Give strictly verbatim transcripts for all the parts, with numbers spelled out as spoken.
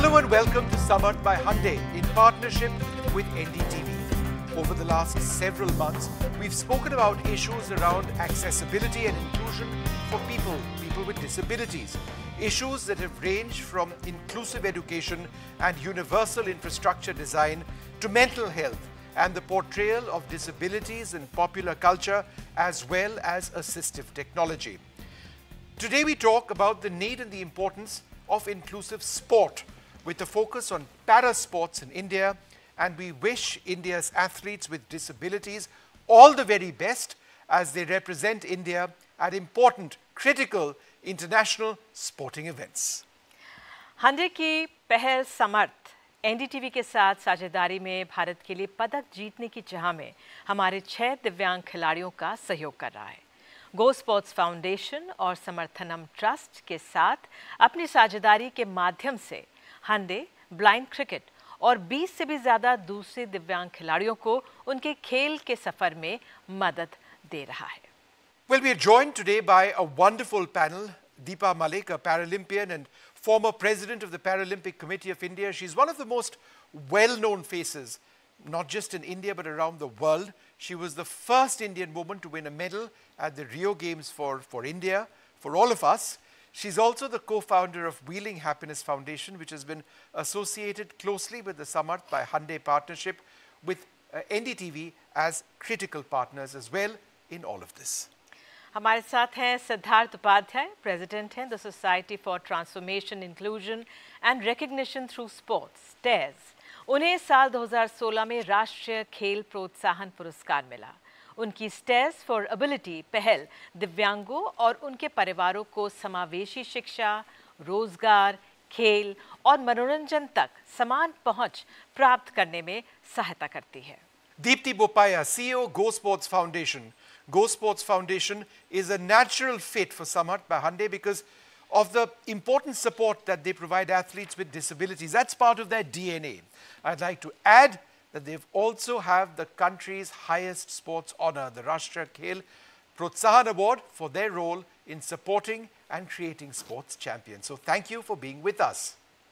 Hello and welcome to Samarth by Hyundai in partnership with N D T V. Over the last several months, we've spoken about issues around accessibility and inclusion for people, people with disabilities. Issues that have ranged from inclusive education and universal infrastructure design to mental health and the portrayal of disabilities in popular culture as well as assistive technology. Today we talk about the need and the importance of inclusive sport with a focus on para sports in India, and we wish India's athletes with disabilities all the very best as they represent India at important, critical international sporting events. Hyundai की पहल Samarth N D T V के साथ साझेदारी में भारत के लिए पदक जीतने की चाह में हमारे छह दिव्यांग खिलाड़ियों का सहयोग कर रहा है। गो स्पोर्ट्स फाउंडेशन और समर्थनम ट्रस्ट के साथ अपनी साझेदारी के माध्यम से Hyundai ब्लाइंड क्रिकेट और बीस से भी ज्यादा दूसरे दिव्यांग खिलाड़ियों को उनके खेल के सफर में मदद दे रहा है। Well, we are joined today by a wonderful panel. Deepa Malik, a Paralympian and former president of the Paralympic Committee of India. She's one of the most well-known faces, not just in India but around the world. She was the first Indian woman to win a medal at the Rio Games for, for India, for all of us. She's also the co-founder of Wheeling Happiness Foundation, which has been associated closely with the Samarth by Hyundai partnership with uh, N D T V as critical partners as well in all of this. हमारे साथ हैं Siddharth Upadhyay, president हैं the society for transformation inclusion and recognition through sports टेज। उन्हें साल दो हज़ार सोलह में राष्ट्रीय खेल प्रोत्साहन पुरस्कार मिला। उनकी स्टेज फॉर एबिलिटी पहल दिव्यांगों और उनके परिवारों को समावेशी शिक्षा, रोजगार, खेल और मनोरंजन तक समान पहुंच प्राप्त करने में सहायता करती है। Deepti Bopaya, C E O, Go Sports Foundation. Go Sports Foundation is a natural fit for Samarth by Hyundai because of the important support that they provide athletes with disabilities. That's part of their D N A. I'd like to add that they also have the country's highest sports honor, the Rashtriya Khel Protsahan Award, for their role in supporting and creating sports champions. So thank you for being with us.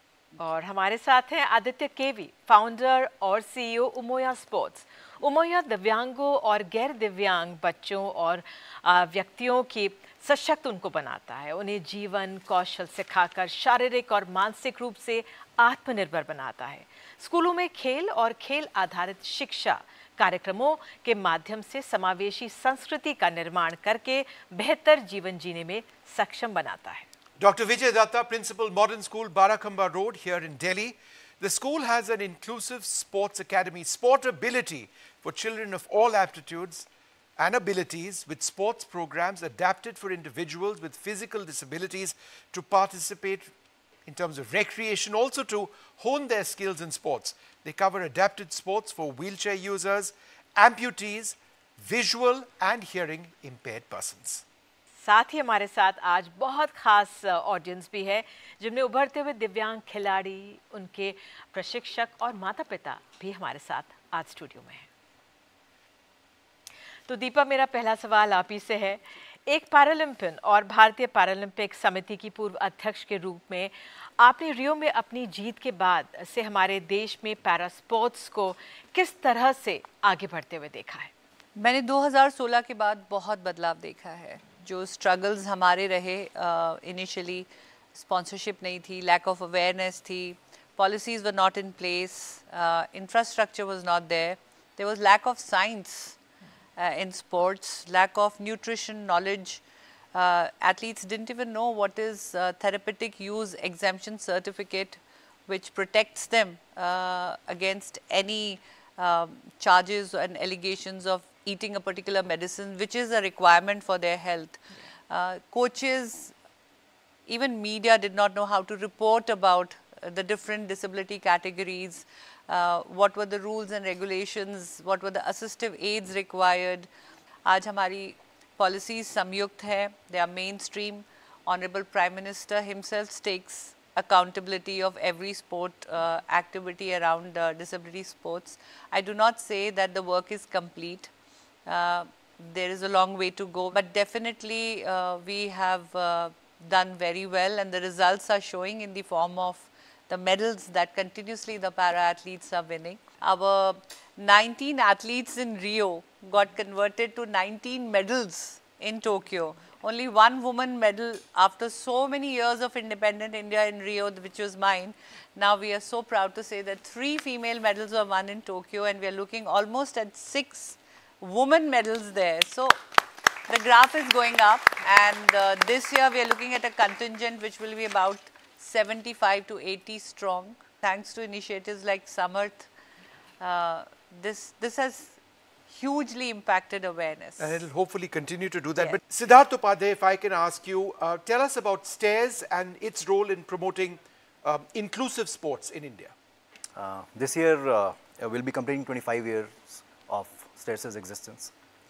और हमारे साथ हैं आदित्य केवी, founder और सी ई ओ उमोया sports. उमोया दिव्यांगों और गैर दिव्यांग बच्चों और व्यक्तियों की सशक्त उनको बनाता है, उन्हें जीवन कौशल सिखाकर शारीरिक और मानसिक रूप से आत्मनिर्भर बनाता है। स्कूलों में खेल और खेल आधारित शिक्षा कार्यक्रमों के माध्यम से समावेशी संस्कृति का निर्माण करके बेहतर जीवन जीने में सक्षम बनाता है। Doctor Vijay Datta, Principal, Modern School, Barakamba Road here in Delhi. The school has an inclusive sports academy, Sportability, for children of all aptitudes and abilities with sports programs adapted for individuals with physical disabilities to participate in terms of recreation, also to hone their skills in sports. They cover adapted sports for wheelchair users, amputees, visual and hearing impaired persons. साथ ही हमारे साथ आज बहुत खास audience भी है जिनमें उभरते हुए दिव्यांग खिलाड़ी, उनके प्रशिक्षक और माता-पिता भी हमारे साथ आज स्टूडियो में हैं। तो दीपा, मेरा पहला सवाल आप ही से है। एक पैरालंपियन और भारतीय पैरालंपिक समिति की पूर्व अध्यक्ष के रूप में आपने रियो में अपनी जीत के बाद से हमारे देश में पैरा स्पोर्ट्स को किस तरह से आगे बढ़ते हुए देखा है? मैंने दो हज़ार सोलह के बाद बहुत बदलाव देखा है। जो स्ट्रगल्स हमारे रहे, इनिशियली स्पॉन्सरशिप नहीं थी, लैक ऑफ अवेयरनेस थी, policies were not in place, infrastructure was not there, there was lack of science in sports, lack of nutrition knowledge. Uh, athletes didn't even know what is uh, therapeutic use exemption certificate, which protects them uh, against any um, charges and allegations of eating a particular medicine, which is a requirement for their health. Uh, coaches, even media did not know how to report about uh, the different disability categories. Uh, what were the rules and regulations, what were the assistive aids required. आज हमारी policies संयुक्त है, they are mainstream. Honorable Prime Minister himself takes accountability of every sport uh, activity around uh, disability sports. I do not say that the work is complete. Uh, there is a long way to go, but definitely uh, we have uh, done very well, and the results are showing in the form of the medals that continuously the para-athletes are winning. Our nineteen athletes in Rio got converted to nineteen medals in Tokyo. Only one woman medal after so many years of independent India in Rio, which was mine. Now we are so proud to say that three female medals were won in Tokyo, and we are looking almost at six women medals there. So the graph is going up, and uh, this year we are looking at a contingent which will be about seventy-five to eighty strong. Thanks to initiatives like Samarth, uh, this, this has hugely impacted awareness. And it will hopefully continue to do that. Yes. But Siddharth Upadhyay, if I can ask you, uh, tell us about STAIRS and its role in promoting um, inclusive sports in India. Uh, this year uh, we'll be completing twenty-five years of STAIRS' existence.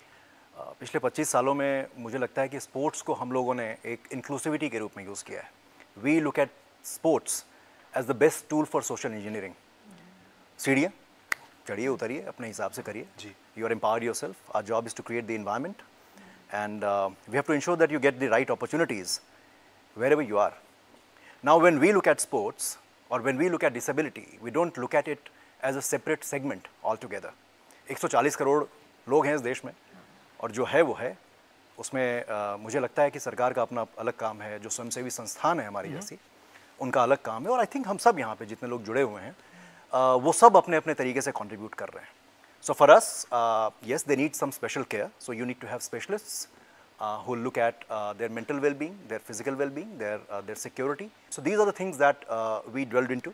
Uh, पिछले पच्चीस सालों में मुझे लगता है कि sports को हम लोगों ने एक इंक्लूसिविटी के रूप में यूज़ किया है. We look at sports as the best tool for social engineering. सीढ़ियाँ चढ़िए उतरिए अपने हिसाब से करिए. जी. You are empowered yourself. Our job is to create the environment, and uh, we have to ensure that you get the right opportunities wherever you are. Now, when we look at sports or when we look at disability, we don't look at it as a separate segment altogether. एक सौ चालीस करोड़ लोग हैं इस देश में, और जो है वो है. उसमें uh, मुझे लगता है कि सरकार का अपना अलग काम है, जो स्वयंसेवी संस्थान है हमारी जैसी, उनका अलग काम है, और आई थिंक हम सब यहाँ पे जितने लोग जुड़े हुए हैं uh, वो सब अपने अपने तरीके से कंट्रीब्यूट कर रहे हैं. So for us, uh, yes, they need some special care. So you need to have specialists uh, who look at uh, their mental well-being, their physical well-being, their uh, their security. So these are the things that uh, we dwelled into.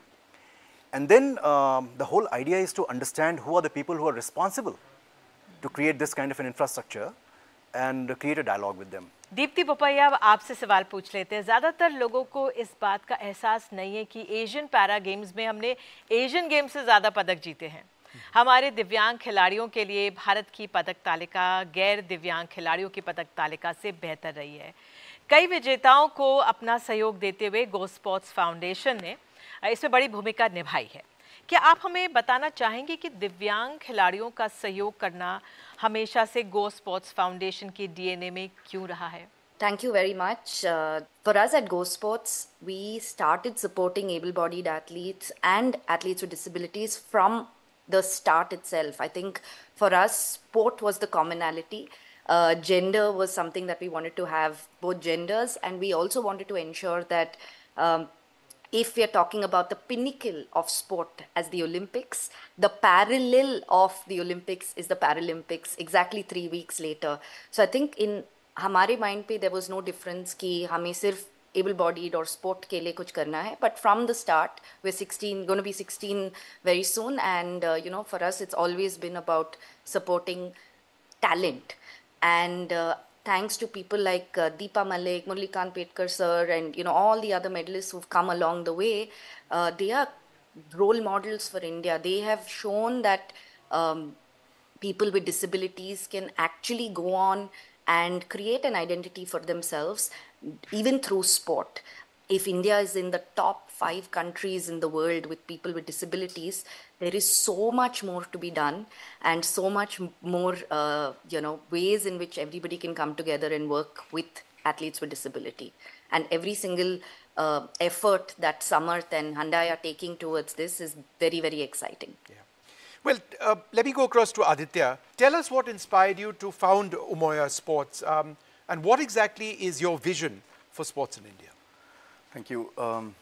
And then um, the whole idea is to understand who are the people who are responsible to create this kind of an infrastructure and create a dialogue with them. Deepti पोपैया, अब आपसे सवाल पूछ लेते हैं. ज़्यादातर लोगों को इस बात का एहसास नहीं है कि एशियन पैरा गेम्स में हमने एशियन गेम्स से ज़्यादा पदक जीते हैं. हमारे दिव्यांग खिलाड़ियों के लिए भारत की पदक तालिका गैर दिव्यांग खिलाड़ियों की पदक तालिका से बेहतर रही है. कई विजेताओं को अपना सहयोग देते हुए गो स्पोर्ट्स फाउंडेशन ने इसमें बड़ी भूमिका निभाई है. क्या आप हमें बताना चाहेंगे कि दिव्यांग खिलाड़ियों का सहयोग करना हमेशा से गो स्पोर्ट्स फाउंडेशन की डीएनए में क्यों रहा है? Thank you very much. Uh, for us at Go Sports, we started supporting able-bodied athletes and athletes with disabilities from the start itself. I think for us, sport was the commonality. Uh, gender was something that we wanted to have both genders, and we also wanted to ensure that um, if we are talking about the pinnacle of sport as the Olympics, the parallel of the Olympics is the Paralympics exactly three weeks later. So I think in हमारे mind पे there was no difference कि हमें सिर्फ able-bodied or sport के लिए कुछ करना है. But from the start, we're sixteen, going to be sixteen very soon, and uh, you know, for us, it's always been about supporting talent. And uh, thanks to people like uh, Deepa Malik, Murlikant Petkar sir, and you know, all the other medalists who've come along the way, uh, they are role models for India. They have shown that um, people with disabilities can actually go on and create an identity for themselves, even through sport. If India is in the top five countries in the world with people with disabilities, there is so much more to be done, and so much more, uh, you know, ways in which everybody can come together and work with athletes with disability. And every single uh, effort that Samarth and Hyundai are taking towards this is very, very exciting. Yeah. Well, uh, let me go across to Aditya. Tell us what inspired you to found Umoya Sports, um, and what exactly is your vision for sports in India? Thank you. Um,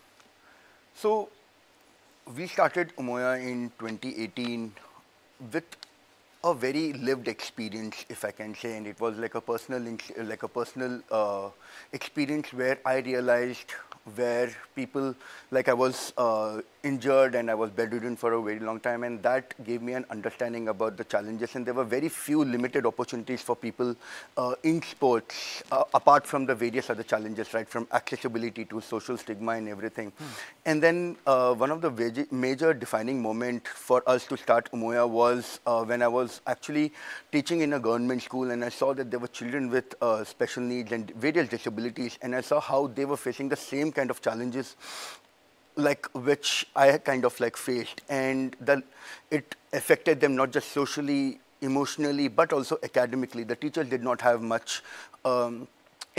so, we started Umoya in twenty eighteen with a very lived experience, if I can say, and it was like a personal, like a personal uh, experience where I realized where people, like I was uh, injured and I was bedridden for a very long time, and that gave me an understanding about the challenges, and there were very few limited opportunities for people uh, in sports, uh, apart from the various other challenges, right, from accessibility to social stigma and everything. Hmm. And then uh, one of the major defining moment for us to start Umoya was uh, when I was actually teaching in a government school, and I saw that there were children with uh, special needs and various disabilities, and I saw how they were facing the same kind of challenges like which I kind of like faced, and the, it affected them not just socially, emotionally, but also academically. The teachers did not have much um,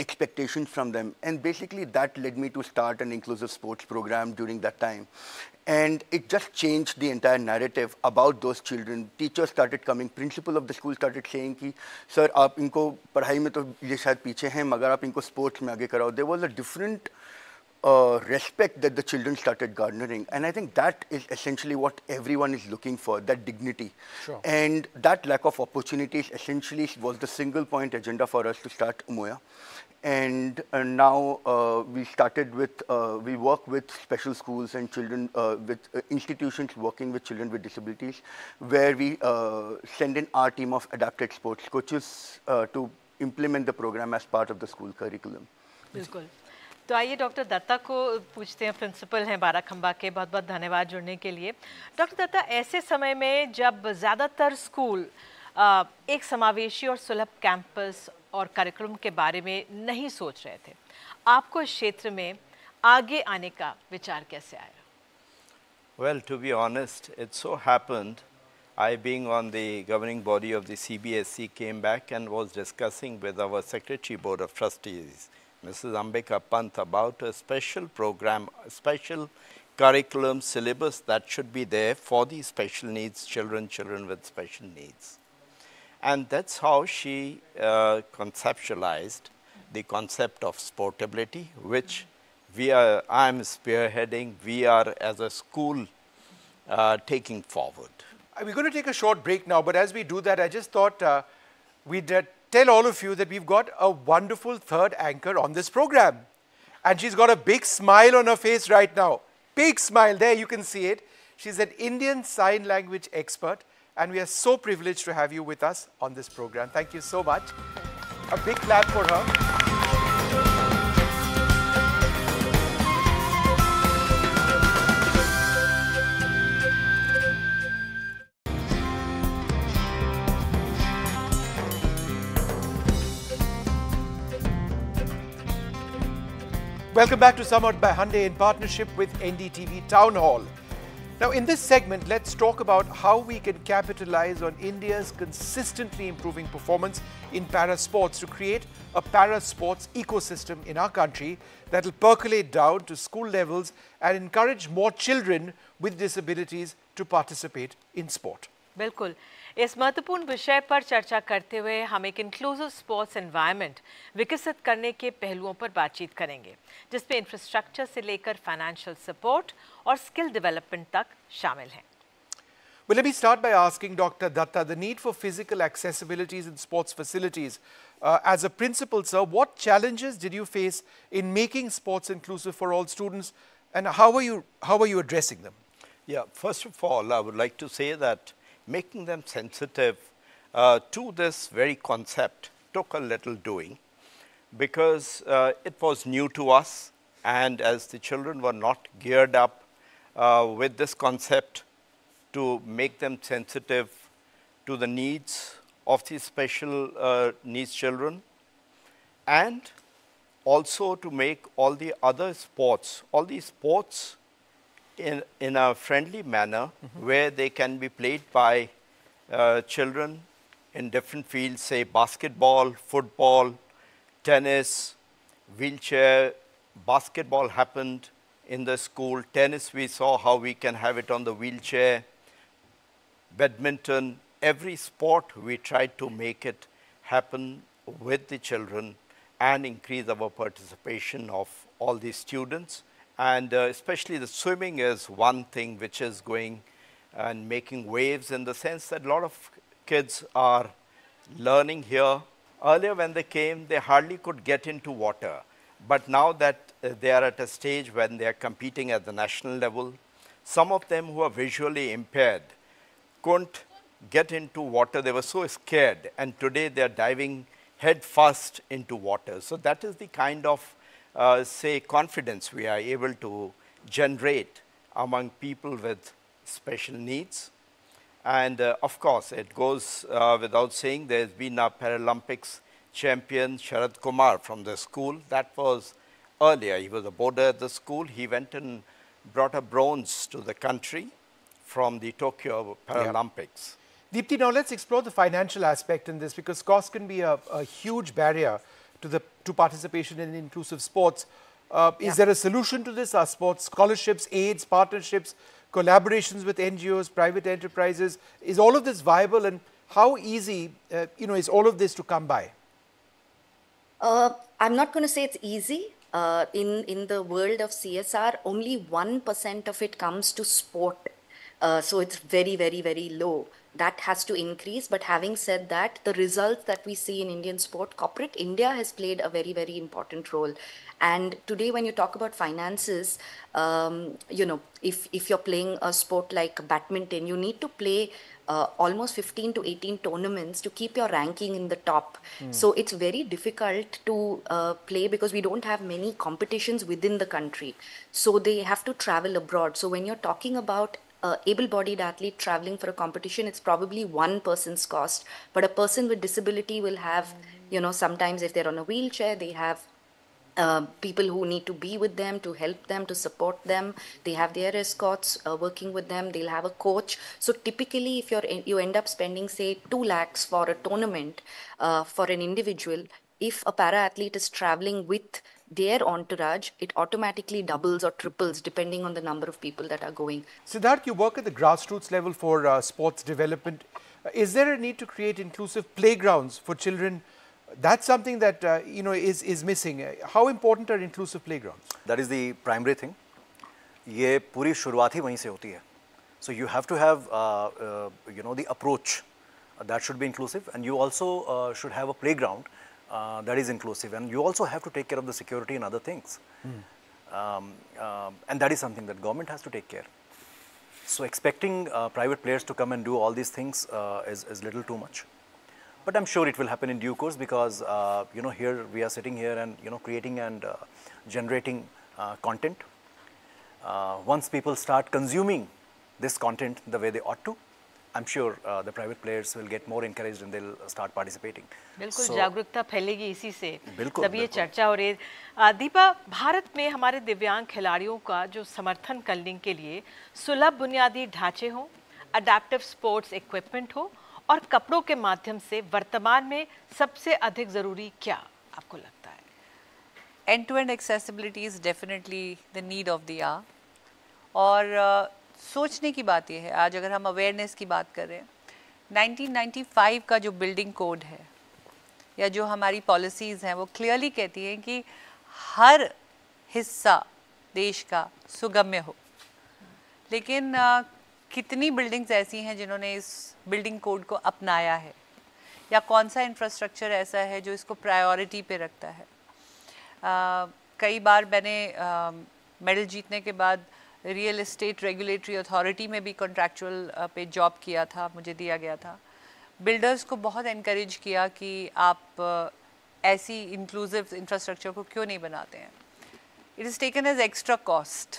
expectations from them. And basically that led me to start an inclusive sports program during that time. And it just changed the entire narrative about those children. Teachers started coming, principal of the school started saying ki, sir, aap inko padhai mein to ye shayad piche hain, magar aap inko sports mein aage karao. There was a different uh, respect that the children started garnering. And I think that is essentially what everyone is looking for, that dignity. Sure. And that lack of opportunities essentially was the single point agenda for us to start Umoya. And uh, now uh, we started with, uh, we work with special schools and children, uh, with uh, institutions working with children with disabilities, where we uh, send in our team of adapted sports coaches uh, to implement the program as part of the school curriculum. बिल्कुल. तो आइए doctor Dutta को पूछते हैं, principal हैं बाराखंबा के. बहुत बहुत धन्यवाद जुड़ने के लिए. डॉक्टर दत्ता, ऐसे समय में जब ज़्यादातर स्कूल एक समावेशी और सुलभ कैंपस और कार्यक्रम के बारे में नहीं सोच रहे थे, आपको इस क्षेत्र में आगे आने का विचार कैसे आया? Well, to be honest, it so happened, I being on the governing body of the C B S E came back and was discussing with our Secretary Board of Trustees, Missus Ambika Pant, about a special program, a special curriculum syllabus that should be there for the special needs children, children with special needs. And that's how she uh, conceptualized the concept of sportability, which we are, I'm spearheading, we are as a school uh, taking forward. We're going to take a short break now, but as we do that, I just thought uh, we'd uh, tell all of you that we've got a wonderful third anchor on this program. And she's got a big smile on her face right now. Big smile, there you can see it. She's an Indian Sign Language expert. And we are so privileged to have you with us on this program. Thank you so much. A big clap for her. Welcome back to Summoned by Hyundai in partnership with N D T V Town Hall. Now, in this segment, let's talk about how we can capitalize on India's consistently improving performance in para sports to create a para sports ecosystem in our country that will percolate down to school levels and encourage more children with disabilities to participate in sport. बिल्कुल. इस महत्वपूर्ण विषय पर चर्चा करते हुए हम एक इंक्लूसिव स्पोर्ट्स एनवायरनमेंट विकसित करने के पहलुओं पर बातचीत करेंगे, जिसमें इंफ्रास्ट्रक्चर से लेकर फाइनेंशियल सपोर्ट और स्किल डेवलपमेंट तक शामिल हैं. Well, let me start by asking Doctor Datta, the need for physical accessibilities in sports facilities. Uh, as a principal, sir, what challenges did you face in making sports inclusive for all students, and how are you, how are you addressing them? Yeah, first of all, I would like to say that making them sensitive uh, to this very concept took a little doing, because uh, it was new to us, and as the children were not geared up uh, with this concept to make them sensitive to the needs of the special uh, needs children, and also to make all the other sports, all these sports in, in a friendly manner, mm-hmm. where they can be played by uh, children in different fields, say basketball, football, tennis, wheelchair. Basketball happened in the school. Tennis, we saw how we can have it on the wheelchair. Badminton, every sport we tried to make it happen with the children and increase our participation of all the students. And uh, especially the swimming is one thing which is going and making waves, in the sense that a lot of kids are learning here. Earlier when they came, they hardly could get into water. But now that uh, they are at a stage when they are competing at the national level, some of them who are visually impaired couldn't get into water. They were so scared. And today they are diving head first into water. So that is the kind of Uh, say, confidence we are able to generate among people with special needs. And uh, of course, it goes uh, without saying, there's been a Paralympics champion, Sharad Kumar, from the school. That was earlier. He was a boarder at the school. He went and brought a bronze to the country from the Tokyo Paralympics. Yeah. Deepti, now let's explore the financial aspect in this, because cost can be a, a huge barrier to the to participation in inclusive sports. Uh, is yeah. there a solution to this? Are sports scholarships, aids, partnerships, collaborations with N G Os, private enterprises? Is all of this viable, and how easy, uh, you know, is all of this to come by? Uh, I'm not going to say it's easy. Uh, in, in the world of C S R, only one percent of it comes to sport. Uh, so it's very, very, very low. That has to increase. But having said that, the results that we see in Indian sport, corporate India has played a very, very important role. And today, when you talk about finances, um, you know, if, if you're playing a sport like badminton, you need to play uh, almost fifteen to eighteen tournaments to keep your ranking in the top. Mm. So it's very difficult to uh, play because we don't have many competitions within the country. So they have to travel abroad. So when you're talking about Uh, able-bodied athlete traveling for a competition, it's probably one person's cost. But a person with disability will have, you know, sometimes if they're on a wheelchair, they have uh, people who need to be with them, to help them, to support them. They have their escorts uh, working with them. They'll have a coach. So typically, if you're you end up spending, say, two lakhs for a tournament uh, for an individual, if a para-athlete is traveling with their entourage, it automatically doubles or triples depending on the number of people that are going. Siddharth, you work at the grassroots level for uh, sports development. Uh, is there a need to create inclusive playgrounds for children? That's something that uh, you know is is missing. Uh, how important are inclusive playgrounds? That is the primary thing. ये पूरी शुरुआत ही वहीं से होती है. So you have to have uh, uh, you know the approach uh, that should be inclusive, and you also uh, should have a playground Uh, that is inclusive, and you also have to take care of the security and other things. Mm. Um, uh, and that is something that government has to take care. So expecting uh, private players to come and do all these things uh, is, is little too much. But I'm sure it will happen in due course, because uh, you know here we are sitting here and you know creating and uh, generating uh, content. Uh, once people start consuming this content the way they ought to, I'm sure uh, the private players will get more encouraged and they'll start participating. बिल्कुल so, जागरूकता फैलेगी इसी से. बिल्कुल, तब ये चर्चा हो रही है. दीपा, भारत में हमारे दिव्यांग खिलाड़ियों का जो समर्थन करने के लिए सुलभ बुनियादी ढांचे हो, अडैप्टिव स्पोर्ट्स इक्विपमेंट हो और कपड़ों के माध्यम से वर्तमान में सबसे अधिक जरूरी क्या आपको लगता है? End to end accessibility is definitely the need of the hour. और uh, सोचने की बात यह है, आज अगर हम अवेयरनेस की बात कर रहे हैं, नाइनटीन नाइंटी फाइव का जो बिल्डिंग कोड है या जो हमारी पॉलिसीज़ हैं वो क्लियरली कहती हैं कि हर हिस्सा देश का सुगम्य हो. लेकिन आ, कितनी बिल्डिंग्स ऐसी हैं जिन्होंने इस बिल्डिंग कोड को अपनाया है, या कौन सा इंफ्रास्ट्रक्चर ऐसा है जो इसको प्रायोरिटी पे रखता है? आ, कई बार मैंने मेडल जीतने के बाद रियल एस्टेट रेगुलेटरी अथॉरिटी में भी कॉन्ट्रैक्चुअल पे जॉब किया था, मुझे दिया गया था. बिल्डर्स को बहुत एनकरेज किया कि आप ऐसी इंक्लूसिव इंफ्रास्ट्रक्चर को क्यों नहीं बनाते हैं. It is taken as extra cost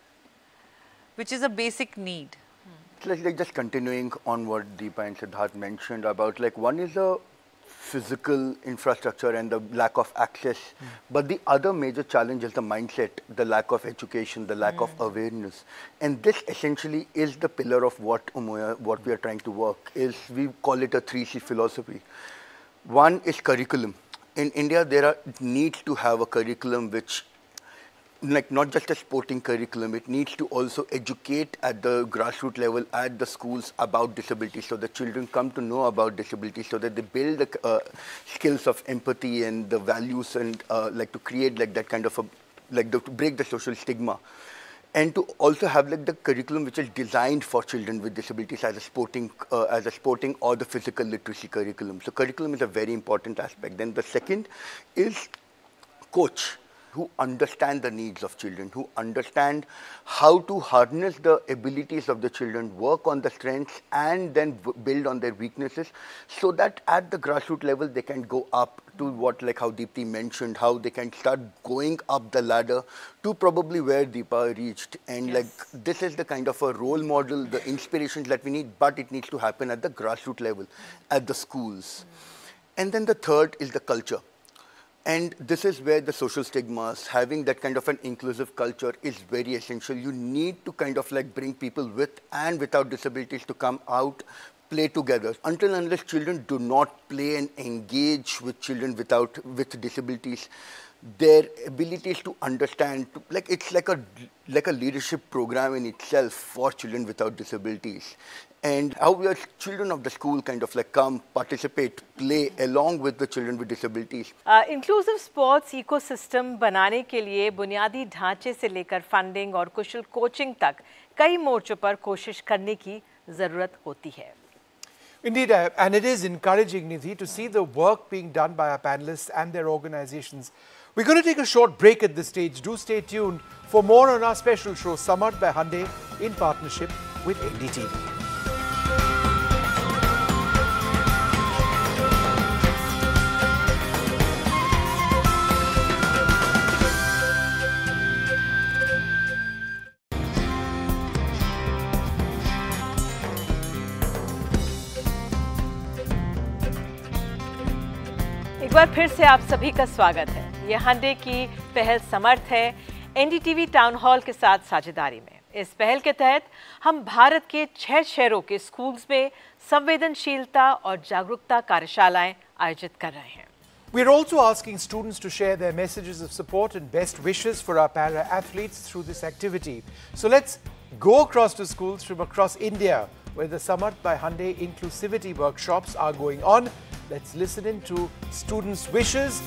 which is a basic need. Like, like just continuing on what Deepa and Siddharth mentioned about, like, one is the physical infrastructure and the lack of access, mm. but the other major challenge is the mindset, the lack of education, the lack mm. of awareness. And this essentially is the pillar of what Umoya, what we are trying to work, is we call it a three C philosophy. One is curriculum. In India, there are needs to have a curriculum which, like, not just a sporting curriculum, it needs to also educate at the grassroots level, at the schools, about disability, so the children come to know about disability, so that they build the uh, skills of empathy and the values, and uh, like to create like that kind of a, like the, to break the social stigma, and to also have like the curriculum which is designed for children with disabilities as a sporting, uh, as a sporting or the physical literacy curriculum. So curriculum is a very important aspect. Then the second is coach, who understand the needs of children, who understand how to harness the abilities of the children, work on the strengths, and then build on their weaknesses, so that at the grassroots level they can go up to what, like how Deepti mentioned, how they can start going up the ladder to probably where Deepa reached. And yes, like this is the kind of a role model, the inspirations that we need, but it needs to happen at the grassroots level, at the schools. And then the third is the culture. And this is where the social stigmas, having that kind of an inclusive culture is very essential. You need to kind of like bring people with and without disabilities to come out, play together. Until and unless children do not play and engage with children without with disabilities, their abilities to understand, to, like it's like a like a leadership program in itself for children without disabilities. And how we as children of the school kind of like come, participate, play along with the children with disabilities. Inclusive sports ecosystem बनाने के लिए बुनियादी ढांचे से लेकर funding और कुशल coaching तक कई मोर्चों पर कोशिश करने की जरूरत होती है. Indeed, uh, and it is encouraging, Nidhi, to see the work being done by our panelists and their organizations. We're going to take a short break at this stage. Do stay tuned for more on our special show, Samart by Hyundai, in partnership with N D T V. एक बार फिर से आप सभी का स्वागत है. ये hyundai की पहल समर्थ है N D T V town hall के साथ साझेदारी में. इस पहल के तहत हम भारत के छह शहरों के स्कूल्स में संवेदनशीलता और जागरूकता कार्यशालाएं आयोजित कर रहे हैं. We're also asking students to share their messages of support and best wishes for our para athletes through this activity. So let's go across to schools from across India where the Samart by Hyundai inclusivity workshops are going on. Let's listen in to students' wishes.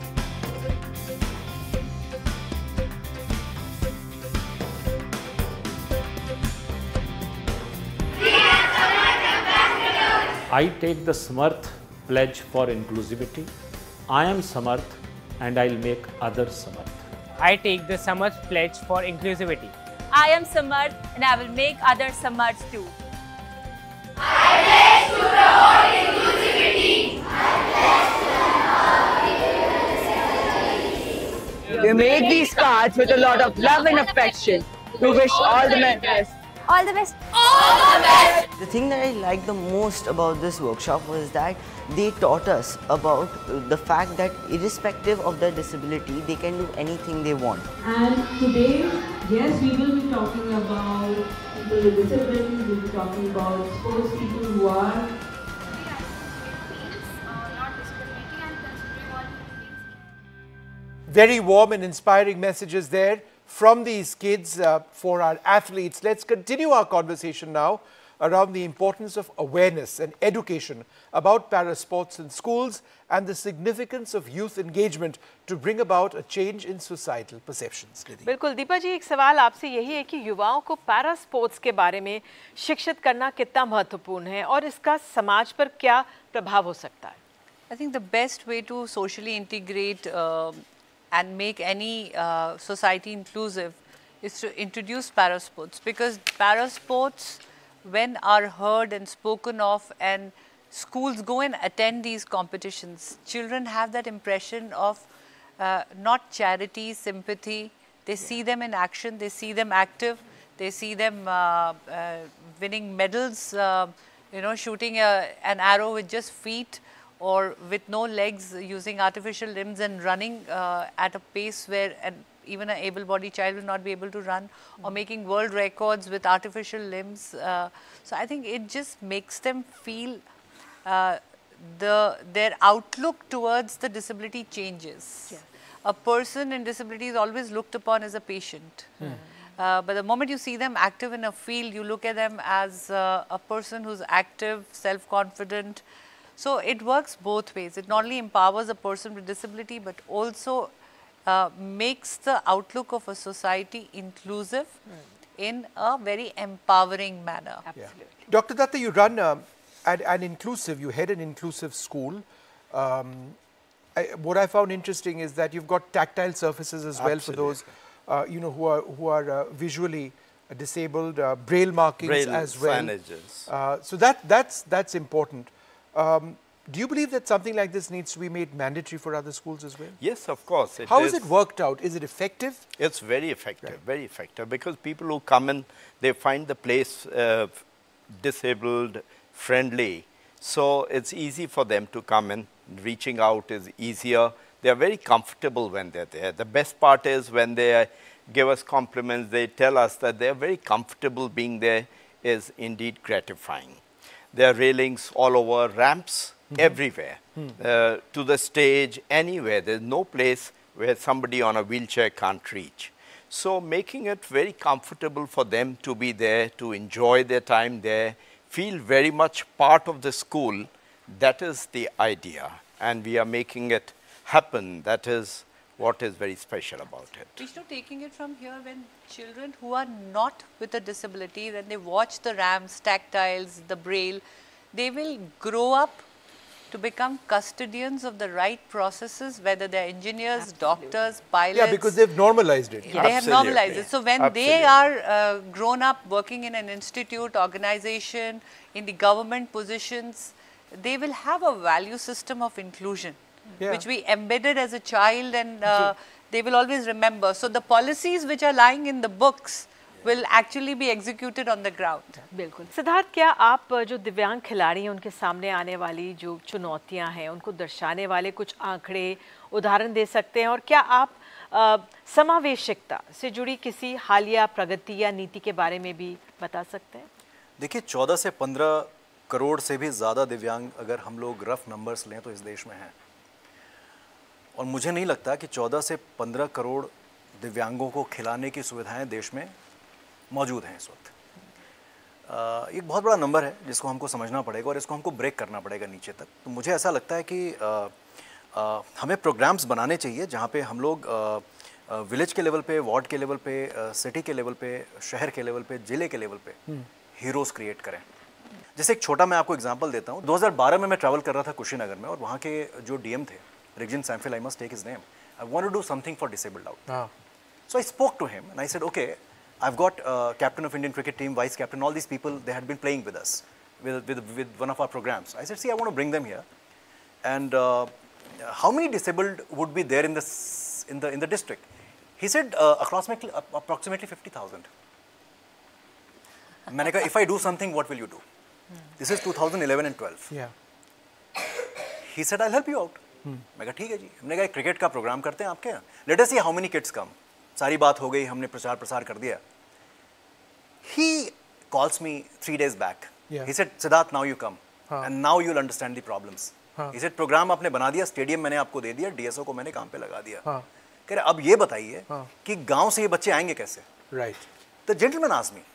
I take the Samarth pledge for inclusivity. I am Samarth and I'll make others Samarth. I take the Samarth pledge for inclusivity. I am Samarth and I will make others Samarth too. I pledge to promote inclusivity. We make these cards with a lot of love and affection to wish all the best. All the best. All the best. The thing that I liked the most about this workshop was that they taught us about the fact that irrespective of their disability, they can do anything they want. And today, yes, we will be talking about people with disabilities, we will be talking about sports people who are Very warm and inspiring messages there from these kids uh, for our athletes. Let's continue our conversation now around the importance of awareness and education about para sports in schools and the significance of youth engagement to bring about a change in societal perceptions. बिल्कुल दीपा जी, एक सवाल आपसे यही है कि युवाओं को para sports के बारे में शिक्षित करना कितना महत्वपूर्ण है और इसका समाज पर क्या प्रभाव हो सकता है? I think the best way to socially integrate uh, and make any uh, society inclusive is to introduce para sports, because para sports, when are heard and spoken of and schools go and attend these competitions, children have that impression of uh, not charity, sympathy. They yeah. see them in action, they see them active, they see them uh, uh, winning medals, uh, you know, shooting a, an arrow with just feet or with no legs, using artificial limbs and running uh, at a pace where an, even an able-bodied child will not be able to run, mm-hmm. or making world records with artificial limbs. Uh, so I think it just makes them feel uh, the their outlook towards the disability changes. Yeah. A person in disability is always looked upon as a patient. Mm. Uh, but the moment you see them active in a field, you look at them as uh, a person who's active, self-confident. So it works both ways. It not only empowers a person with disability, but also uh, makes the outlook of a society inclusive mm. in a very empowering manner. Absolutely. Yeah. Doctor Datta, you run uh, an, an inclusive, you head an inclusive school. Um, I, what I found interesting is that you've got tactile surfaces as well. Absolutely. For those uh, you know, who are, who are uh, visually disabled, uh, braille markings braille as well. Signages. Uh, so that, that's, that's important. Um, do you believe that something like this needs to be made mandatory for other schools as well? Yes, of course. It How is. is it worked out? Is it effective? It's very effective, right. very effective, because people who come in, they find the place uh, disabled, friendly. So it's easy for them to come in. Reaching out is easier. They are very comfortable when they're there. The best part is when they give us compliments, they tell us that they are very comfortable being there, is indeed gratifying. There are railings all over, ramps mm-hmm. everywhere, mm. uh, to the stage, anywhere. There's no place where somebody on a wheelchair can't reach. So making it very comfortable for them to be there, to enjoy their time there, feel very much part of the school, that is the idea. And we are making it happen. That is what is very special about it. Vishnu, taking it from here, when children who are not with a disability, when they watch the ramps, tactiles, the braille, they will grow up to become custodians of the right processes, whether they're engineers, Absolutely. doctors, pilots. Yeah, because they've normalized it. Yeah. They have normalized it. So when Absolutely. they are uh, grown up working in an institute, organization, in the government positions, they will have a value system of inclusion, yeah. which we embedded as a child, and uh, they will always remember. So the policies which are lying in the books will actually be executed on the ground. बिल्कुल। सिद्धार्थ, क्या आप जो दिव्यांग खिलाड़ी हैं उनके सामने आने वाली जो चुनौतियां हैं उनको दर्शाने वाले कुछ आंकड़े उदाहरण दे सकते हैं, और क्या आप आ, समावेशिकता से जुड़ी किसी हालिया प्रगति या नीति के बारे में भी बता सकते हैं? देखिए, चौदह से पंद्रह करोड़ से भी ज़्यादा दिव्यांग अगर हम लोग रफ नंबर्स लें तो इस देश में हैं, और मुझे नहीं लगता कि चौदह से पंद्रह करोड़ दिव्यांगों को खिलाने की सुविधाएं देश में मौजूद हैं इस वक्त। एक बहुत बड़ा नंबर है जिसको हमको समझना पड़ेगा और इसको हमको ब्रेक करना पड़ेगा नीचे तक। तो मुझे ऐसा लगता है कि आ, आ, हमें प्रोग्राम्स बनाने चाहिए जहाँ पे हम लोग विलेज के लेवल पे, वार्ड के लेवल पे, सिटी के लेवल पे, शहर के लेवल पे, जिले के लेवल पे हीरोज़ क्रिएट करें। जैसे एक छोटा मैं आपको एग्जांपल देता हूँ। दो हज़ार बारह में मैं ट्रैवल कर रहा था कुशीनगर में, और वहाँ के जो डीएम थे, Rigzin Samphel, I must take his name, I want to do something for disabled out. So I spoke to him and I said, okay, I've got uh, captain of Indian cricket team, vice captain, all these people, they had been playing with us, with, with, with one of our programs. I said, see, I want to bring them here. And uh, how many disabled would be there in, this, in, the, in the district? He said, uh, approximately, uh, approximately fifty thousand. मैंने कहा, if I do something, what will you do? Hmm. This is two thousand eleven and twelve. Yeah. He said, I'll help you out. Hmm. मैं कहा, ठीक है जी। हमने कहा, cricket का programme करते हैं आपके यहाँ। Let us see how many kids come. सारी बात हो गई, हमने प्रचार प्रसार कर दिया। He calls me three days back. Yeah. He said, Siddharth, now you come, हाँ. and now you'll understand the problems. हाँ. He said, प्रोग्राम आपने बना दिया, स्टेडियम मैंने आपको दे दिया, डीएसओ को मैंने काम पे लगा दिया। हाँ. कह रहे, अब ये बताइए हाँ. कि गांव से ये बच्चे आएंगे कैसे? Right. The gentleman asked me.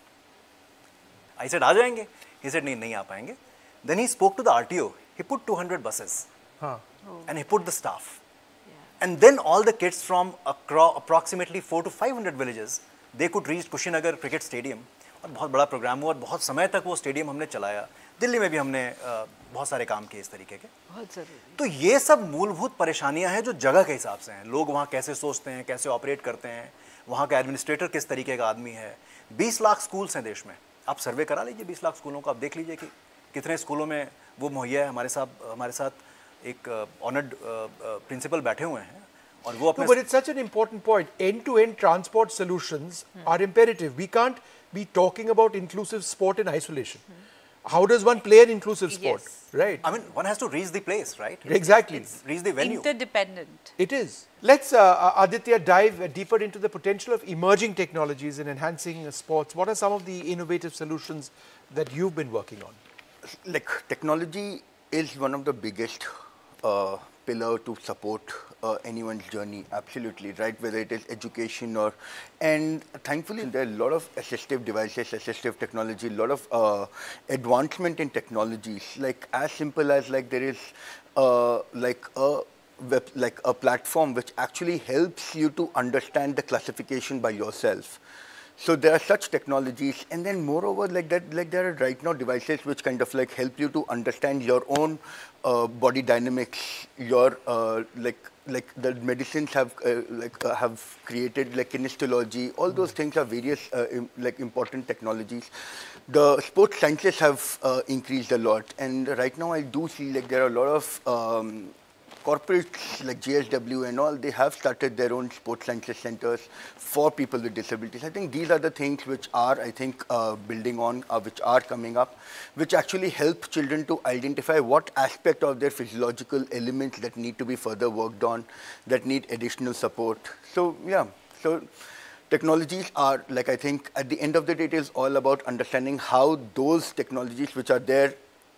I said, आ जाएंगे? He said, नहीं नहीं आ पाएंगे. Then he spoke to the R T O. He put two hundred buses. हाँ. And he put the staff. And then all the kids from approximately four to five hundred villages, they could reach Kushinagar cricket stadium, और बहुत बड़ा programme हुआ, और बहुत समय तक वो स्टेडियम हमने चलाया। दिल्ली में भी हमने बहुत सारे काम किए इस तरीके के। बहुत ज़रूरी। तो ये सब मूलभूत परेशानियां हैं जो जगह के हिसाब से हैं। लोग वहाँ कैसे सोचते हैं, कैसे ऑपरेट करते हैं, वहाँ का एडमिनिस्ट्रेटर किस तरीके का आदमी है। बीस लाख स्कूल्स हैं देश में, आप सर्वे करा लीजिए बीस लाख स्कूलों का, आप देख लीजिए कि कितने स्कूलों में वो मुहैया है। हमारे साथ हमारे साथ एक ऑनर्ड प्रिंसिपल बैठे हुए हैं, और वो अपने। But it's such an important point. End-to-end transport solutions hmm. are imperative. We can't be talking about inclusive sport in isolation. Hmm. How does one play an inclusive sport? Yes. Right. I mean, one has to reach the place, right? Exactly. It's reach the venue. Interdependent. It is. Let's, uh, Aditya, dive deeper into the potential of emerging technologies in enhancing uh, sports. What are some of the innovative solutions that you've been working on? Like, technology is one of the biggest uh, pillar to support uh, anyone's journey, absolutely, right? Whether it is education or, and thankfully there are a lot of assistive devices, assistive technology, a lot of uh, advancement in technologies, like as simple as like there is uh, like a web, like a platform which actually helps you to understand the classification by yourself. So there are such technologies, and then moreover, like that, like there are right now devices which kind of like help you to understand your own uh, body dynamics. Your uh, like like the medicines have uh, like uh, have created like kinesiology. All those things are various uh, im like important technologies. The sports sciences have uh, increased a lot, and right now I do see like there are a lot of um, corporates like J S W and all, they have started their own sports sciences centers for people with disabilities. I think these are the things which are, I think, uh, building on, uh, which are coming up, which actually help children to identify what aspect of their physiological elements that need to be further worked on, that need additional support. So, yeah, so technologies are, like I think, at the end of the day, it is all about understanding how those technologies which are there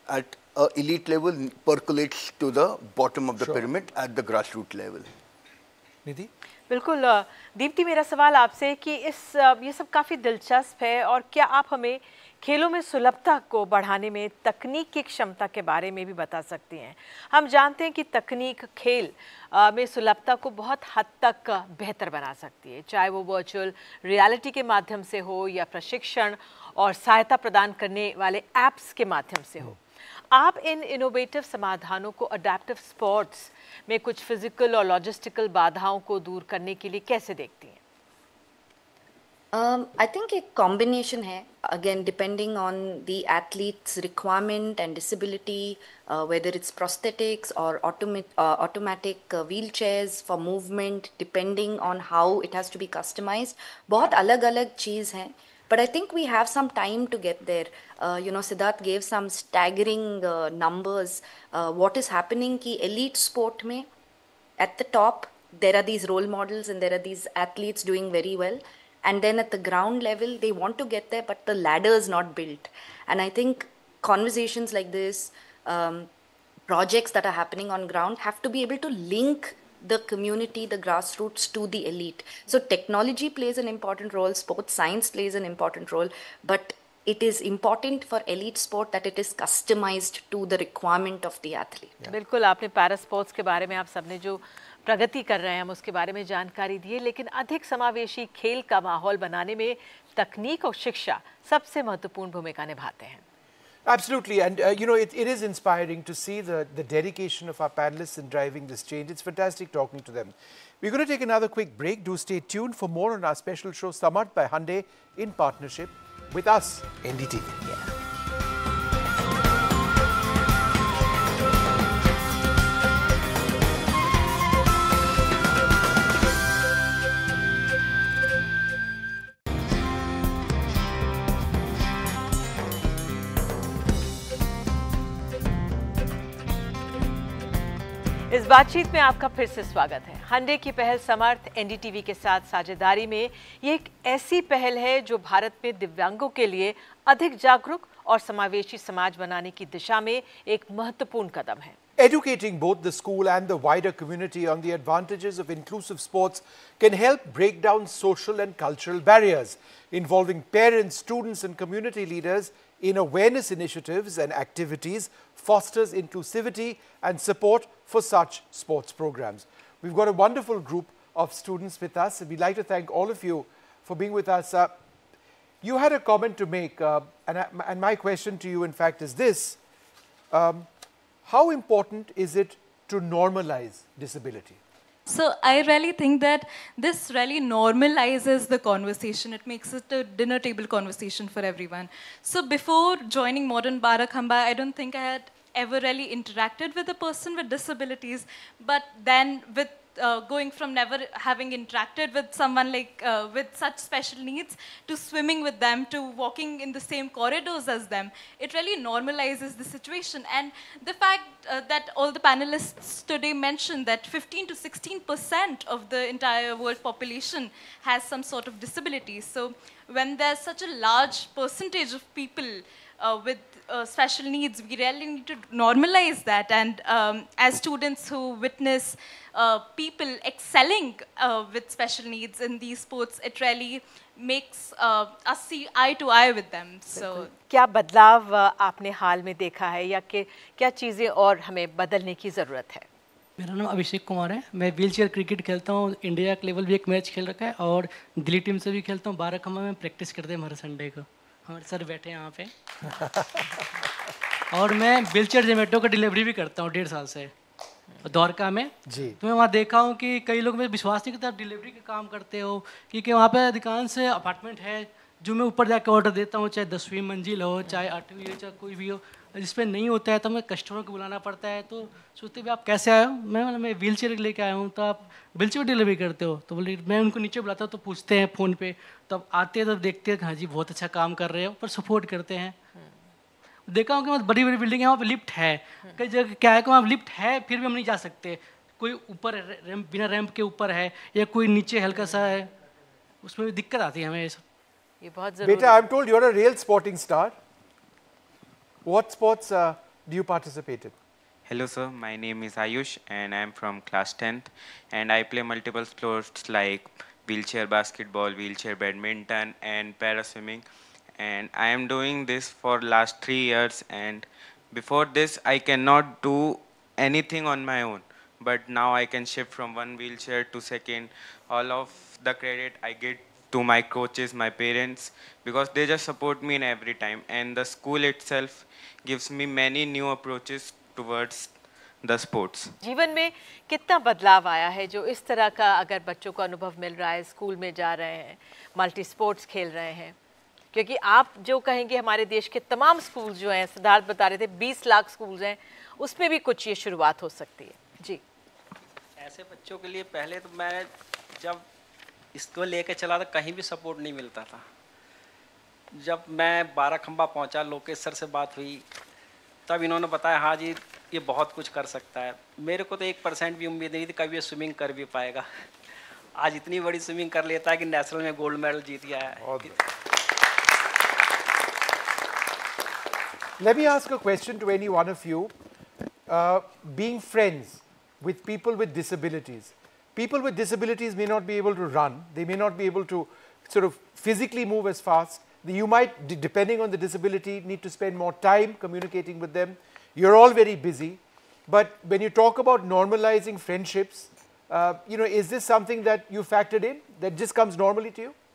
at a elite level percolates to the bottom of the Sure. pyramid at the grassroots level. निधि? बिल्कुल अ, दीप्ति, मेरा सवाल आपसे है कि इस अ, ये सब काफ़ी दिलचस्प है, और क्या आप हमें खेलों में सुलभता को बढ़ाने में तकनीक की क्षमता के बारे में भी बता सकती हैं? हम जानते हैं कि तकनीक खेल अ, में सुलभता को बहुत हद तक बेहतर बना सकती है, चाहे वो वर्चुअल रियलिटी के माध्यम से हो या प्रशिक्षण और सहायता प्रदान करने वाले ऐप्स के माध्यम से हो। आप इन इनोवेटिव समाधानों को अडैप्टिव स्पोर्ट्स में कुछ फिजिकल और लॉजिस्टिकल बाधाओं को दूर करने के लिए कैसे देखती हैं? Um, I think a combination है, again depending on the athlete's requirement and disability, uh, whether it's prosthetics or automat uh, automatic uh, wheelchairs for movement, depending on how it has to be customized. बहुत अलग-अलग चीज़ हैं, but I think we have some time to get there. Uh, you know, Siddharth gave some staggering uh, numbers. Uh, what is happening कि elite sport में at the top there are these role models and there are these athletes doing very well. And then at the ground level, they want to get there, but the ladder is not built. And I think conversations like this, um, projects that are happening on ground have to be able to link the community, the grassroots to the elite. So technology plays an important role, sports science plays an important role, but it is important for elite sport that it is customized to the requirement of the athlete. बिल्कुल, आपने para sports के बारे में आप सबने जो प्रगति कर रहे हैं हम उसके बारे में जानकारी दी है, लेकिन अधिक समावेशी खेल का माहौल बनाने में तकनीक और शिक्षा सबसे महत्वपूर्ण भूमिका निभाते हैं। Absolutely, and uh, you know, it, it is inspiring to see the, the dedication of our panelists in driving this change. It's fantastic talking to them. We're going to take another quick break. Do stay tuned for more on our special show, Samarth by Hyundai, in partnership with us, N D T V. Yeah. इस बातचीत में आपका फिर से स्वागत है। हंडे की पहल समर्थ एनडीटीवी के साथ साझेदारी में ये एक ऐसी पहल है जो भारत में दिव्यांगों के लिए अधिक जागरूक और समावेशी समाज बनाने की दिशा में एक महत्वपूर्ण कदम है। Educating both the school and the wider community on the advantages of inclusive sports can help break down social and cultural barriers, involving parents, students and community leaders in awareness initiatives and activities, fosters inclusivity and support for such sports programs. We've got a wonderful group of students with us, and we'd like to thank all of you for being with us. Uh, you had a comment to make, uh, and, I, and my question to you, in fact, is this. Um, how important is it to normalize disability? So I really think that this really normalizes the conversation. It makes it a dinner table conversation for everyone. So before joining Modern Barakhamba, I don't think I had ever really interacted with a person with disabilities. But then with uh, going from never having interacted with someone like uh, with such special needs to swimming with them to walking in the same corridors as them, it really normalizes the situation. And the fact uh, that all the panelists today mentioned that fifteen to sixteen percent of the entire world population has some sort of disability. So when there's such a large percentage of people uh, with uh, special needs, we really need to normalize that. And um, as students who witness uh, people excelling uh, with special needs in these sports, it really makes uh, us see eye to eye with them. So क्या बदलाव आपने हाल में देखा है या कि क्या चीज़ें और हमें बदलने की ज़रूरत है? मेरा नाम अभिषेक कुमार है। मैं व्हीलचेयर क्रिकेट खेलता हूँ। इंडिया के लेवल भी एक मैच खेल रखा है और दिल्ली टीम से भी खेलता हूँ। बाराखम्मा में प्रैक्टिस करते हैं हर संडे को। हमारे सर बैठे हैं यहाँ पे। और मैं व्हीलचेयर जोमेटो का डिलीवरी भी करता हूँ डेढ़ साल से द्वारका में जी। तो मैं वहाँ देखा हूँ कि कई लोग में विश्वास नहीं करते आप डिलीवरी का काम करते हो, क्योंकि वहाँ पे अधिकांश अपार्टमेंट है जो मैं ऊपर जाकर ऑर्डर देता हूँ, चाहे दसवीं मंजिल हो, चाहे आठवीं हो, चाहे कोई भी हो, जिस पे नहीं होता है तो मैं कस्टमर को बुलाना पड़ता है। तो सोचते भी आप कैसे आए हो? मैं मैं व्हील चेयर लेके आया हूँ। तो आप व्हील चेयर डिलीवरी करते हो? तो बोले मैं उनको नीचे बुलाता हूँ तो पूछते हैं फ़ोन पे, तब आते हैं तब देखते हैं हाँ जी बहुत अच्छा काम कर रहे हो, पर सपोर्ट करते हैं। देखा हूँ कि बड़ी बड़ी बिल्डिंग है वहाँ पर लिफ्ट है, कई जगह क्या है कि वहाँ लिफ्ट है फिर भी हम नहीं जा सकते। कोई ऊपर रैम्प बिना रैम्प के ऊपर है या कोई नीचे हल्का सा है, उसमें भी दिक्कत आती है हमें। ये बहुत ज़रूरी है। बेटा, I'm told you're a real sporting star. What sports uh, do you participate in? Hello sir, my name is Ayush and I am from class tenth and I play multiple sports like wheelchair basketball, wheelchair badminton and para swimming, and I am doing this for last three years, and before this I cannot do anything on my own, but now I can shift from one wheelchair to second. All of the credit I get to my coaches, my parents, because they just support me in every time, and the school itself gives me many new approaches towards the sports. जीवन में कितना बदलाव आया है जो इस तरह का अगर बच्चों को अनुभव मिल रहा है, स्कूल में जा रहे हैं, मल्टी स्पोर्ट्स खेल रहे हैं, क्योंकि आप जो कहेंगे हमारे देश के तमाम स्कूल जो हैं, सिद्धार्थ बता रहे थे बीस लाख स्कूल हैं, उसमें भी कुछ ये शुरुआत हो सकती है। जी, ऐसे बच्चों के लिए पहले तो मैं जब इसको लेके चला था कहीं भी सपोर्ट नहीं मिलता था। जब मैं बारह खंबा पहुंचा, लोकेश सर से बात हुई, तब इन्होंने बताया हाँ जी ये बहुत कुछ कर सकता है। मेरे को तो एक परसेंट भी उम्मीद नहीं थी कभी ये स्विमिंग कर भी पाएगा। आज इतनी बड़ी स्विमिंग कर लेता है कि नेशनल में गोल्ड मेडल जीत गया है। Let me ask a question to any one of you. Uh, being friends with people with disabilities, people with disabilities may not be able to run, they may not be able to sort of physically move as fast. You might, depending on the disability, need to spend more time communicating with them. You're all very busy, but when you talk about normalizing friendships, uh, you know, is this something that you factored in, that just comes normally to you?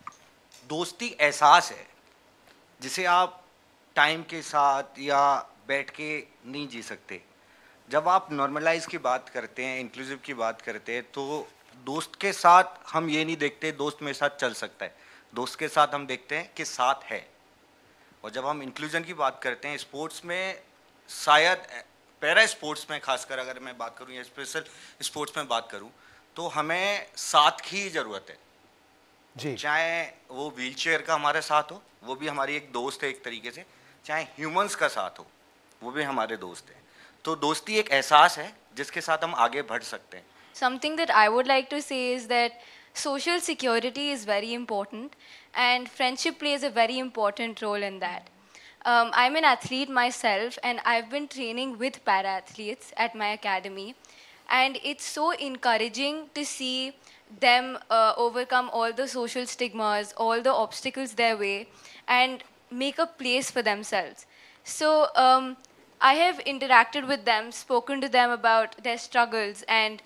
दोस्ती एहसास है जिसे आप time के साथ या बैठ के नहीं जी सकते। जब आप नॉर्मलाइज की बात करते हैं, इंक्लूसिव की बात करते हैं, तो दोस्त के साथ हम ये नहीं देखते दोस्त मेरे साथ चल सकता है, दोस्त के साथ हम देखते हैं कि साथ है। और जब हम इंक्लूजन की बात करते हैं स्पोर्ट्स में, शायद पैरा स्पोर्ट्स में खासकर अगर मैं बात करूं या स्पेशल स्पोर्ट्स में बात करूं, तो हमें साथ की ज़रूरत है जी। चाहे वो व्हीलचेयर का हमारे साथ हो, वो भी हमारी एक दोस्त है एक तरीके से, चाहे ह्यूमंस का साथ हो, वो भी हमारे दोस्त हैं। तो दोस्ती एक एहसास है जिसके साथ हम आगे बढ़ सकते हैं। Something that I would like to say is that social security is very important and friendship plays a very important role in that. Um, I'm an athlete myself and I've been training with para-athletes at my academy, and it's so encouraging to see them uh, overcome all the social stigmas, all the obstacles their way, and make a place for themselves. So um, I have interacted with them, spoken to them about their struggles and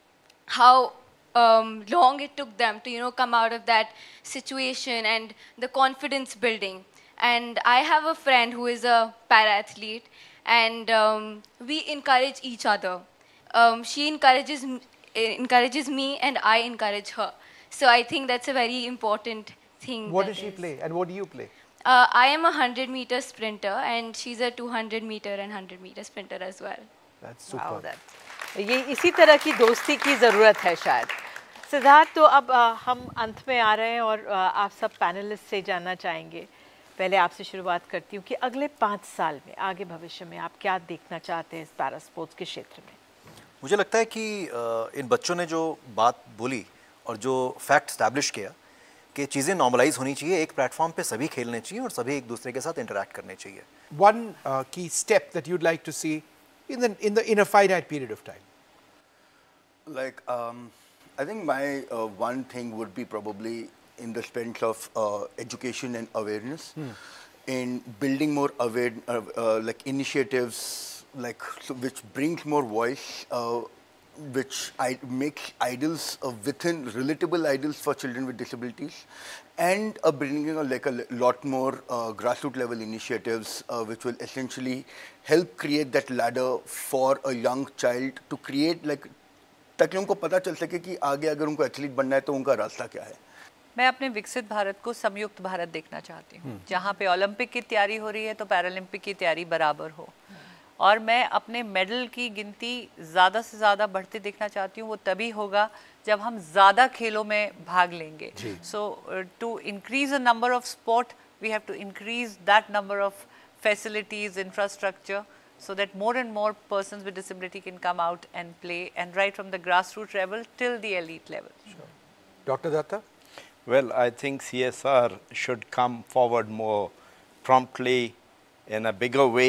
how um, long it took them to, you know, come out of that situation and the confidence building. And I have a friend who is a para-athlete, and um, we encourage each other. Um, she encourages, encourages me and I encourage her. So I think that's a very important thing. What does she play and what do you play? Uh, I am a hundred meter sprinter and she's a two hundred meter and one hundred meter sprinter as well. That's super. Wow, that's, ये इसी तरह की दोस्ती की ज़रूरत है शायद। सिद्धार्थ, तो अब आ, हम अंत में आ रहे हैं और आ, आप सब पैनलिस्ट से जानना चाहेंगे। पहले आपसे शुरुआत करती हूँ कि अगले पाँच साल में आगे भविष्य में आप क्या देखना चाहते हैं इस पैरा स्पोर्ट्स के क्षेत्र में? मुझे लगता है कि इन बच्चों ने जो बात बोली और जो फैक्ट स्टैब्लिश किया कि चीज़ें नॉर्मलाइज होनी चाहिए, एक प्लेटफॉर्म पे सभी खेलने चाहिए और सभी एक दूसरे के साथ इंटरैक्ट करने चाहिए। One uh, key step that you'd like to see in the in the in a finite period of time. Like um, I think my uh, one thing would be probably in the sense of uh, education and awareness, hmm. in building more aware uh, uh, like initiatives like so which brings more voice, uh, which I makes idols uh, within relatable idols for children with disabilities, and uh, bringing a, like a lot more uh, grassroots level initiatives uh, which will essentially help create that ladder for a young child to create like ताकि उनको पता चल सके कि आगे अगर उनको athlete बनना है तो उनका रास्ता क्या है। मैं अपने विकसित भारत को संयुक्त भारत देखना चाहती हूँ, जहाँ पे ओलंपिक की तैयारी हो रही है तो पैरालंपिक की तैयारी बराबर हो, और मैं अपने मेडल की गिनती ज़्यादा से ज़्यादा बढ़ते देखना चाहती हूँ। वो तभी होगा जब हम ज़्यादा खेलों में भाग लेंगे। So to increase the number of sport we have to increase that number of facilities, infrastructure, so that more and more persons with disability can come out and play, and right from the grassroots level till the elite level. Sure. Doctor Datta? Well, I think C S R should come forward more promptly in a bigger way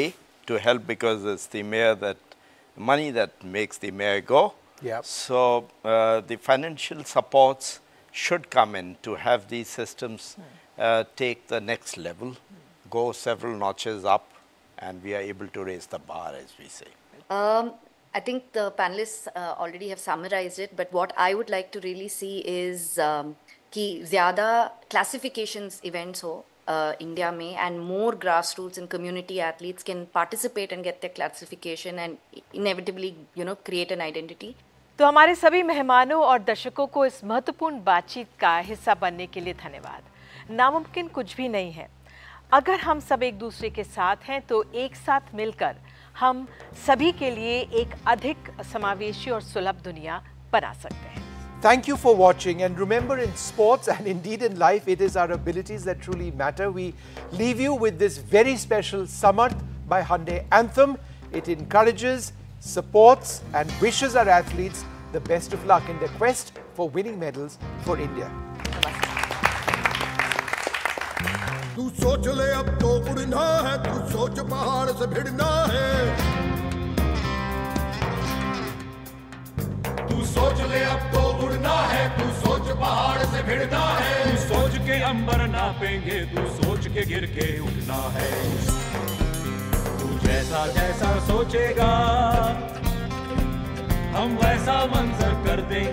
to help because it's the mayor that, money that makes the mayor go. Yep. So uh, the financial supports should come in to have these systems uh, take the next level, go several notches up, and we are able to raise the bar, as we say. Um, I think the panelists uh, already have summarized it, but what I would like to really see is um, कि ज़्यादा classifications events हो uh, India में, and more grassroots and community athletes can participate and get their classification and inevitably, you know, create an identity. तो हमारे सभी मेहमानों और दर्शकों को इस महत्वपूर्ण बातचीत का हिस्सा बनने के लिए धन्यवाद। नामुमकिन कुछ भी नहीं है। अगर हम सब एक दूसरे के साथ हैं तो एक साथ मिलकर हम सभी के लिए एक अधिक समावेशी और सुलभ दुनिया बना सकते हैं। Thank you for watching, and remember, in sports and indeed in life, it is our abilities that truly matter. We leave you with this very special Samarth by Hyundai anthem. It encourages, supports and wishes our athletes the best of luck in their quest for winning medals for India. तू सोच ले अब तो उड़ना है, तू सोच पहाड़ से भिड़ना है। तू सोच ले अब तो उड़ना है, तू सोच पहाड़ से भिड़ना है। तू सोच के अंबर नापेंगे, तू सोच के गिर के उठना है। तू जैसा जैसा सोचेगा हम वैसा मंजर कर देंगे।